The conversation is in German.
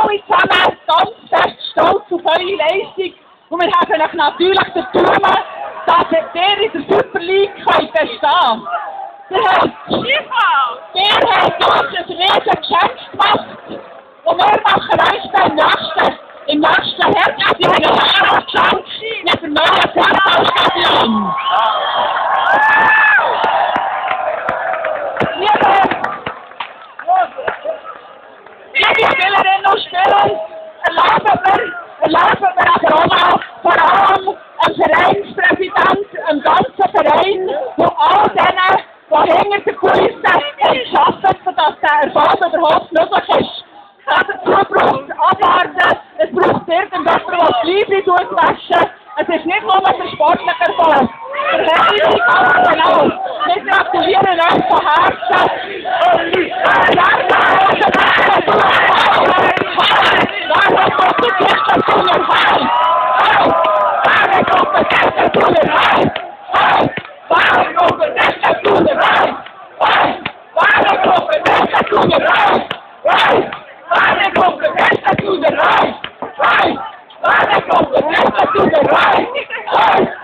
alle zusammen ganz fest stolz auf eure Leistung. Und wir haben euch natürlich den Daumen, dass ihr in der Super League bestehen könnt. Ihr habt uns ein riesen Geschenk gemacht. Und wir machen euch dann im nächsten Herbst in einem Weihnachtsgeschenk mit dem neuen Fußballstadion. Liebe Spielerinnen und Spieler, erlauben wir aber auch mal vor allem dem Vereinspräsident, dem ganzen Verein und all denen, die hinter der Kulisse geschafft haben, dass der Erfolg überhaupt möglich ist. Dazu braucht es Abwarten, es braucht irgendjemand, der das Liebe waschen. Es ist nicht nur der sportliche Erfolg. Der Herr ganz genau. Wir gratulieren euch von Herzen. Right!